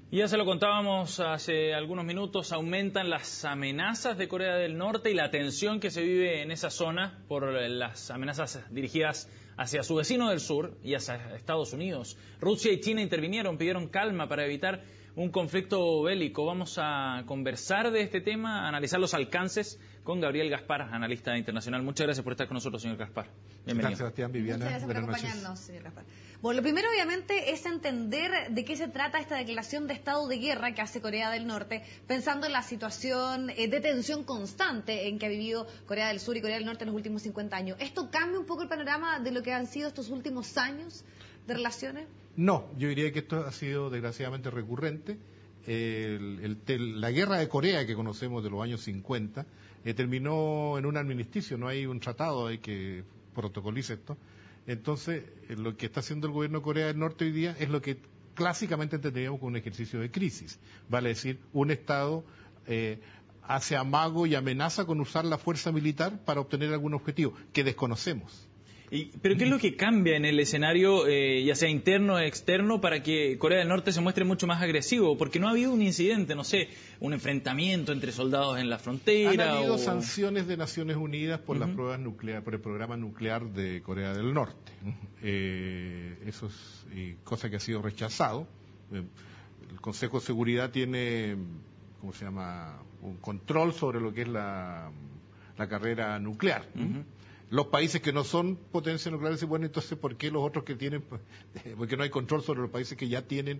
Y ya se lo contábamos hace algunos minutos, aumentan las amenazas de Corea del Norte y la tensión que se vive en esa zona por las amenazas dirigidas hacia su vecino del sur y hacia Estados Unidos. Rusia y China intervinieron, pidieron calma para evitar un conflicto bélico. Vamos a conversar de este tema, a analizar los alcances con Gabriel Gaspar, analista internacional. Muchas gracias por estar con nosotros, señor Gaspar. Bienvenido. Gracias, Sebastián, Viviana. Muchas gracias por acompañarnos, señor Gaspar. Bueno, lo primero obviamente es entender de qué se trata esta declaración de estado de guerra que hace Corea del Norte, pensando en la situación de tensión constante en que ha vivido Corea del Sur y Corea del Norte en los últimos 50 años. ¿Esto cambia un poco el panorama de lo que han sido estos últimos años de relaciones? No, yo diría que esto ha sido desgraciadamente recurrente. La guerra de Corea que conocemos de los años 50 terminó en un armisticio, no hay un tratado que protocolice esto. Entonces, lo que está haciendo el gobierno de Corea del Norte hoy día es lo que clásicamente entenderíamos como un ejercicio de crisis. Vale decir, un Estado hace amago y amenaza con usar la fuerza militar para obtener algún objetivo que desconocemos. ¿Pero qué es lo que cambia en el escenario, ya sea interno o externo, para que Corea del Norte se muestre mucho más agresivo? Porque no ha habido un incidente, no sé, un enfrentamiento entre soldados en la frontera. Han habido sanciones de Naciones Unidas por las pruebas nucleares, por el programa nuclear de Corea del Norte. Eso es cosa que ha sido rechazado. El Consejo de Seguridad tiene, ¿cómo se llama?, un control sobre lo que es la carrera nuclear. Los países que no son potencias nucleares, bueno, entonces, ¿por qué los otros que tienen? Porque no hay control sobre los países que ya tienen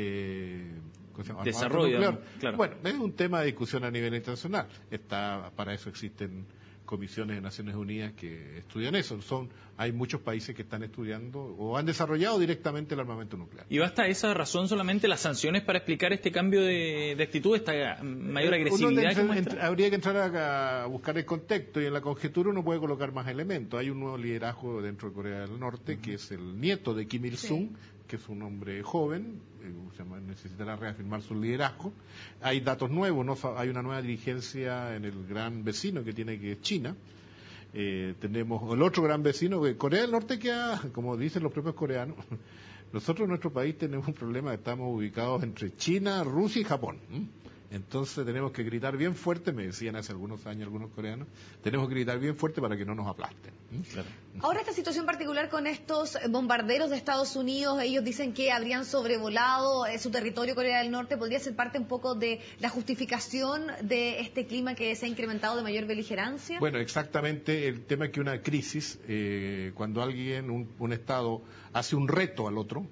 desarrollo nuclear. Claro. Bueno, es un tema de discusión a nivel internacional. Para eso existen comisiones de Naciones Unidas que estudian eso. Hay muchos países que están estudiando o han desarrollado directamente el armamento nuclear. ¿Y basta esa razón solamente las sanciones para explicar este cambio de actitud, esta mayor agresividad? Habría que entrar a buscar el contexto y en la conjetura uno puede colocar más elementos. Hay un nuevo liderazgo dentro de Corea del Norte que es el nieto de Kim Il-sung, que es un hombre joven, necesitará reafirmar su liderazgo. Hay datos nuevos, ¿no? Hay una nueva dirigencia en el gran vecino que es China. Tenemos el otro gran vecino, Corea del Norte, como dicen los propios coreanos, nosotros en nuestro país tenemos un problema, estamos ubicados entre China, Rusia y Japón. Entonces tenemos que gritar bien fuerte, me decían hace algunos años algunos coreanos, tenemos que gritar bien fuerte para que no nos aplasten. Claro. Ahora esta situación particular con estos bombarderos de Estados Unidos, ellos dicen que habrían sobrevolado su territorio Corea del Norte, ¿podría ser parte un poco de la justificación de este clima que se ha incrementado de mayor beligerancia? Bueno, exactamente, el tema es que una crisis, cuando alguien, un Estado hace un reto al otro,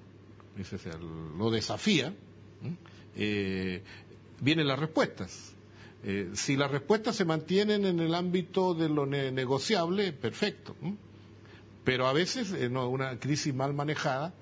lo desafía, vienen las respuestas. Si las respuestas se mantienen en el ámbito de lo negociable, perfecto. Pero a veces una crisis mal manejada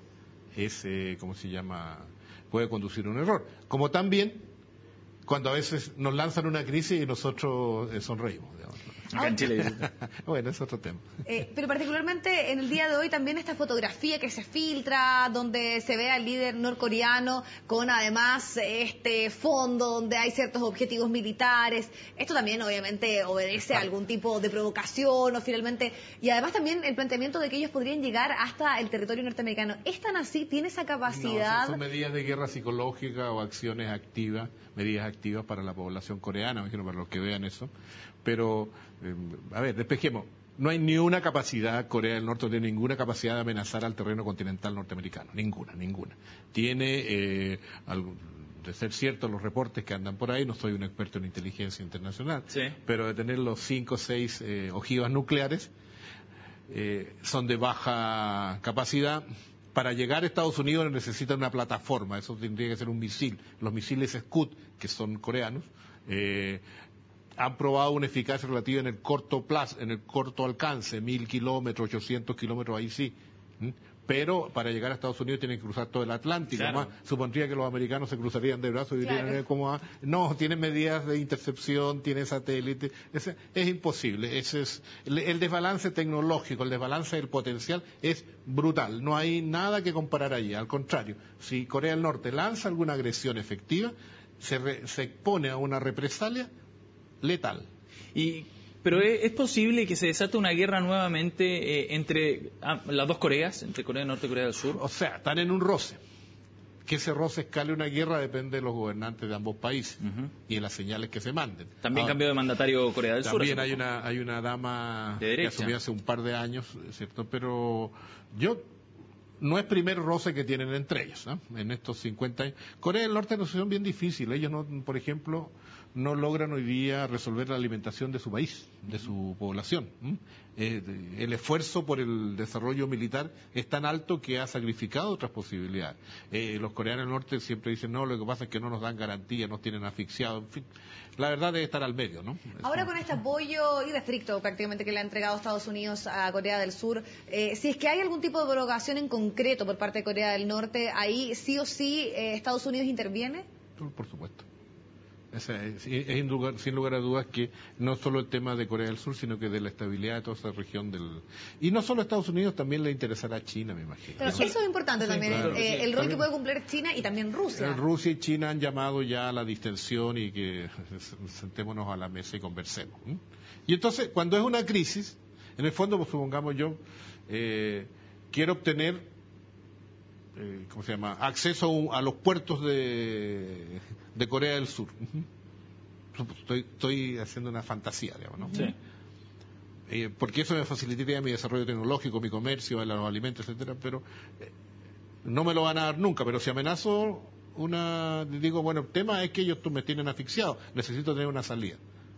puede conducir a un error. Como también cuando a veces nos lanzan una crisis y nosotros sonreímos. Acá en Chile. Bueno, es otro tema. Pero particularmente en el día de hoy también esta fotografía que se filtra, donde se ve al líder norcoreano con además este fondo donde hay ciertos objetivos militares. Esto también obviamente obedece a algún tipo de provocación o finalmente, y además también el planteamiento de que ellos podrían llegar hasta el territorio norteamericano. ¿Es tan así? ¿Tiene esa capacidad? No, son medidas de guerra psicológica o acciones activas, medidas activas para la población coreana, me imagino, para los que vean eso. Pero, a ver, despejemos. No hay ni una capacidad, Corea del Norte no tiene ninguna capacidad de amenazar al terreno continental norteamericano. Ninguna. Tiene, de ser cierto los reportes que andan por ahí, no soy un experto en inteligencia internacional, pero de tener los 5 o 6 ojivas nucleares, son de baja capacidad. Para llegar a Estados Unidos necesitan una plataforma, eso tendría que ser un misil. Los misiles Scud, que son coreanos, han probado una eficacia relativa en el corto alcance, 1000 kilómetros, 800 kilómetros, ahí sí. Pero para llegar a Estados Unidos tienen que cruzar todo el Atlántico. Claro. Supondría que los americanos se cruzarían de brazos y dirían no, tienen medidas de intercepción, tienen satélites. Es imposible. Ese es el desbalance tecnológico, el desbalance del potencial es brutal. No hay nada que comparar allí. Al contrario, si Corea del Norte lanza alguna agresión efectiva, se expone a una represalia letal. Pero ¿es posible que se desate una guerra nuevamente entre las dos Coreas, entre Corea del Norte y Corea del Sur? O sea, están en un roce. que ese roce escale una guerra depende de los gobernantes de ambos países y de las señales que se manden. También cambió de mandatario Corea del Sur. También hay una dama que asumió hace un par de años, ¿cierto? Pero no es primer roce que tienen entre ellos, ¿no? En estos 50 años. Corea del Norte es una situación bien difícil. Ellos, por ejemplo, no logran hoy día resolver la alimentación de su país, de su población. El esfuerzo por el desarrollo militar es tan alto que ha sacrificado otras posibilidades. Los coreanos del norte siempre dicen, no, lo que pasa es que no nos dan garantía, nos tienen asfixiados, en fin. La verdad debe estar al medio, ¿no? Ahora con este apoyo irrestricto prácticamente que le ha entregado Estados Unidos a Corea del Sur, si es que hay algún tipo de provocación en concreto por parte de Corea del Norte, ahí sí o sí Estados Unidos interviene. Por supuesto. Sin lugar a dudas que no solo el tema de Corea del Sur, sino que de la estabilidad de toda esa región y no solo a Estados Unidos, también le interesará a China, me imagino. Pero eso es importante también, claro, el rol que puede cumplir China y también Rusia. Rusia y China han llamado ya a la distensión y que sentémonos a la mesa y conversemos. Y entonces, cuando es una crisis, en el fondo, pues, supongamos yo, quiero obtener acceso a los puertos de Corea del Sur. Estoy haciendo una fantasía, digamos, ¿no? Sí. Porque eso me facilitaría mi desarrollo tecnológico, mi comercio, los alimentos, etcétera, pero no me lo van a dar nunca. Pero si amenazo digo, bueno, el tema es que ellos me tienen asfixiado, necesito tener una salida.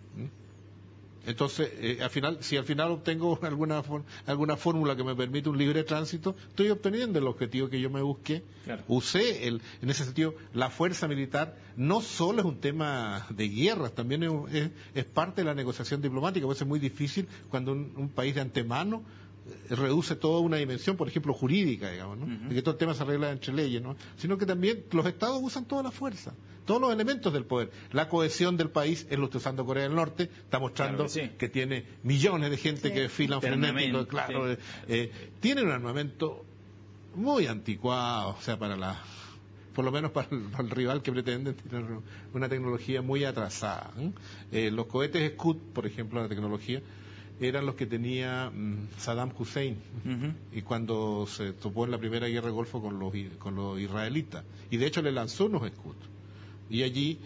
Entonces, si al final obtengo alguna fórmula que me permite un libre tránsito, estoy obteniendo el objetivo que yo me busqué. Claro. Usé, en ese sentido, la fuerza militar no solo es un tema de guerras, también es parte de la negociación diplomática. Puede ser muy difícil cuando un país de antemano reduce toda una dimensión, por ejemplo, jurídica, digamos, ¿no? De que todo el tema se arregla entre leyes, ¿no? Sino que también los estados usan toda la fuerza, todos los elementos del poder. La cohesión del país es lo que está usando Corea del Norte, está mostrando que tiene millones de gente que desfilan frenéticos, claro, tienen un armamento muy anticuado, o sea, por lo menos para el rival que pretende tener una tecnología muy atrasada. Los cohetes Scud, por ejemplo, la tecnología eran los que tenía Saddam Hussein y cuando se topó en la primera guerra del Golfo con los israelitas, y de hecho le lanzó unos Scud y allí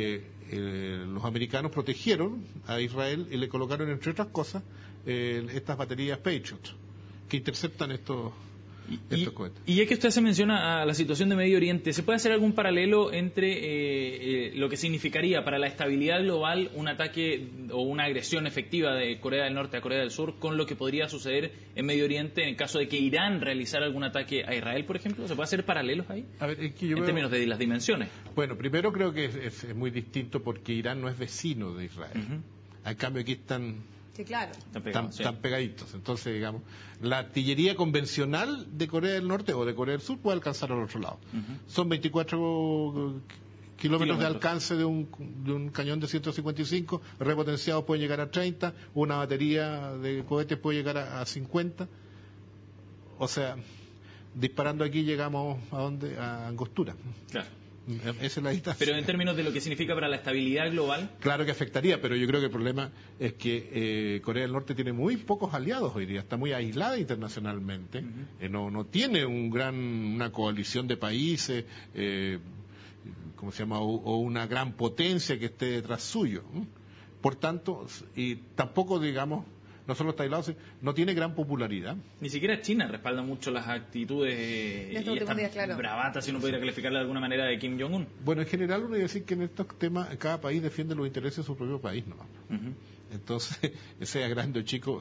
los americanos protegieron a Israel y le colocaron, entre otras cosas, estas baterías Patriot que interceptan estos cohetes. Y es que usted se menciona a la situación de Medio Oriente, ¿se puede hacer algún paralelo entre lo que significaría para la estabilidad global un ataque o una agresión efectiva de Corea del Norte a Corea del Sur con lo que podría suceder en Medio Oriente en caso de que Irán realizara algún ataque a Israel, por ejemplo? ¿Se puede hacer paralelos ahí? A ver, es que en términos de las dimensiones. Bueno, primero creo que es muy distinto porque Irán no es vecino de Israel. En cambio aquí están... Sí, claro. Están pegaditos. Entonces, digamos, la artillería convencional de Corea del Norte o de Corea del Sur puede alcanzar al otro lado. Son 24 kilómetros de alcance de un cañón de 155, repotenciados pueden llegar a 30, una batería de cohetes puede llegar a 50. O sea, disparando aquí llegamos a Angostura. Claro. Esa es la distancia. Pero en términos de lo que significa para la estabilidad global. Claro que afectaría, pero yo creo que el problema es que Corea del Norte tiene muy pocos aliados hoy día, está muy aislada internacionalmente, no tiene una coalición de países, ¿cómo se llama? O una gran potencia que esté detrás suyo. Por tanto, y tampoco, digamos, no solo está aislado, no tiene gran popularidad. Ni siquiera China respalda mucho las actitudes y estas bravatas, si uno pudiera calificarla de alguna manera, de Kim Jong-un. Bueno, en general uno debe decir que en estos temas cada país defiende los intereses de su propio país, ¿no? Entonces, sea grande o chico,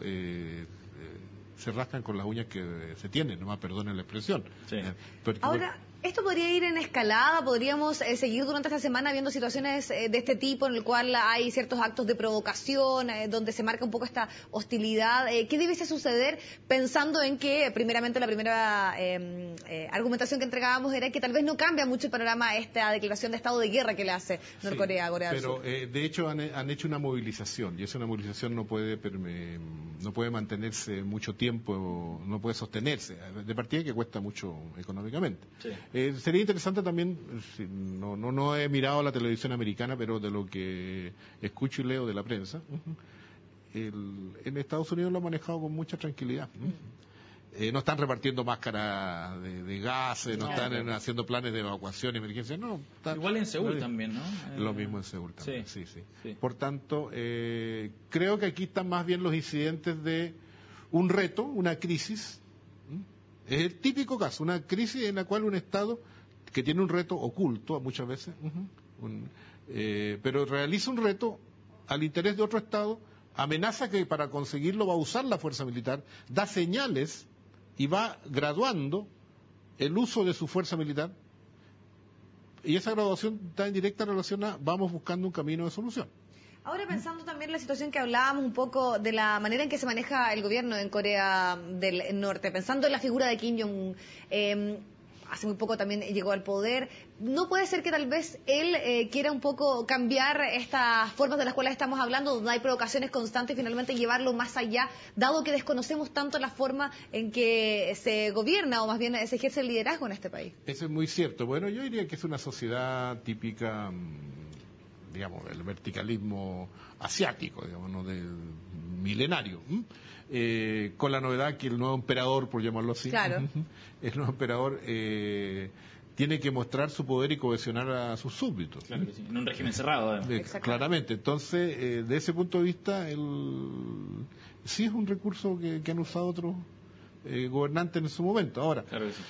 se rascan con las uñas que se tienen, nomás perdonen la expresión. Sí. Ahora, ¿esto podría ir en escalada? ¿Podríamos seguir durante esta semana viendo situaciones de este tipo en el cual hay ciertos actos de provocación, donde se marca un poco esta hostilidad? ¿Qué debiese suceder pensando en que, primeramente, la primera argumentación que entregábamos era que tal vez no cambia mucho el panorama esta declaración de estado de guerra que le hace Norcorea a Corea del Sur? Pero, de hecho, han hecho una movilización, y esa movilización no puede mantenerse mucho tiempo, no puede sostenerse. De partida que cuesta mucho económicamente. Sí. Sería interesante también, no he mirado la televisión americana, pero de lo que escucho y leo de la prensa, en Estados Unidos lo ha manejado con mucha tranquilidad. no están repartiendo máscaras de gases, no están haciendo planes de evacuación y emergencia, no. Igual en Seúl también, ¿no? Lo mismo en Seúl también, sí. Sí. Por tanto, creo que aquí están más bien los incidentes de un reto, una crisis. Es el típico caso, una crisis en la cual un Estado que tiene un reto oculto muchas veces, pero realiza un reto al interés de otro Estado, amenaza que para conseguirlo va a usar la fuerza militar, da señales y va graduando el uso de su fuerza militar, y esa graduación está en directa relación a vamos buscando un camino de solución. Ahora pensando también en la situación que hablábamos un poco de la manera en que se maneja el gobierno en Corea del Norte, pensando en la figura de Kim Jong-un, hace muy poco también llegó al poder. ¿No puede ser que tal vez él quiera un poco cambiar estas formas de las cuales estamos hablando, donde hay provocaciones constantes, y finalmente llevarlo más allá, dado que desconocemos tanto la forma en que se gobierna, o más bien se ejerce el liderazgo en este país? Eso es muy cierto. Bueno, yo diría que es una sociedad típica, digamos, el verticalismo asiático, digamos, ¿no? Del milenario. Con la novedad que el nuevo emperador, por llamarlo así, claro. El nuevo emperador tiene que mostrar su poder y cohesionar a sus súbditos. Claro que sí, en un régimen cerrado. Claramente. Entonces, de ese punto de vista, sí es un recurso que han usado otros gobernantes en su momento. Ahora, claro que sí.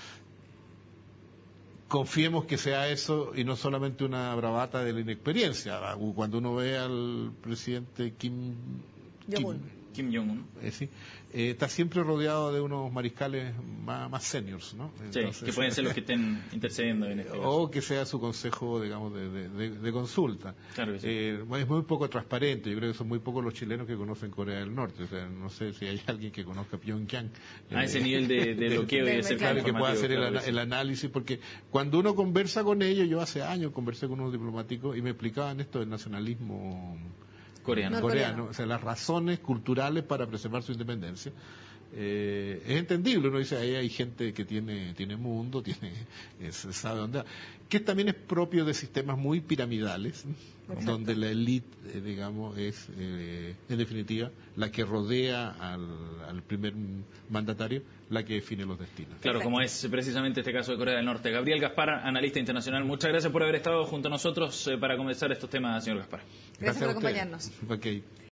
Confiemos que sea eso y no solamente una bravata de la inexperiencia. Cuando uno ve al presidente Kim Jong-un, está siempre rodeado de unos mariscales más seniors, ¿no? Entonces, que pueden ser los que estén intercediendo en este caso. O que sea su consejo, digamos, de consulta. Claro que sí. Es muy poco transparente. Yo creo que son muy pocos los chilenos que conocen Corea del Norte. O sea, no sé si hay alguien que conozca Pyongyang. A ese nivel de bloqueo y de ser claro, que pueda hacer el análisis, porque cuando uno conversa con ellos, yo hace años conversé con unos diplomáticos y me explicaban esto del nacionalismo coreano, o sea, las razones culturales para preservar su independencia. Es entendible, uno dice, ahí hay gente que tiene mundo, sabe dónde va, que también es propio de sistemas muy piramidales, donde la élite, digamos, es en definitiva la que rodea al primer mandatario, la que define los destinos. Claro, como es precisamente este caso de Corea del Norte. Gabriel Gaspar, analista internacional, muchas gracias por haber estado junto a nosotros para conversar estos temas, señor Gaspar. Gracias por acompañarnos. Okay.